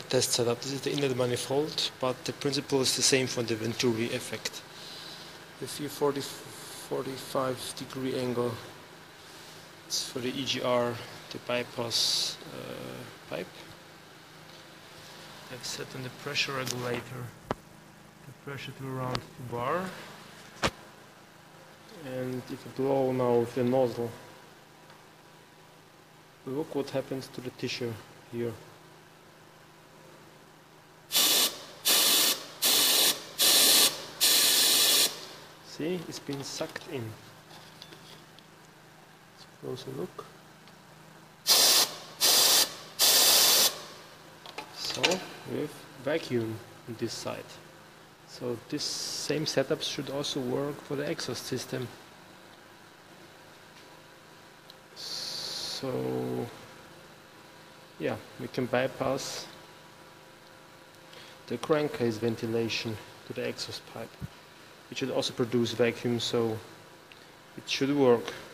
test setup. This is the inlet manifold, but the principle is the same for the Venturi effect. With your 45 degree angle, it's for the EGR, the bypass pipe. I've set on the pressure regulator the pressure to around 2 bar, and if you blow now with the nozzle, look what happens to the tissue here. See, it's been sucked in. Let's closer look. So we have vacuum on this side. So this same setup should also work for the exhaust system. So yeah, we can bypass the crankcase ventilation to the exhaust pipe. It should also produce vacuum, so it should work.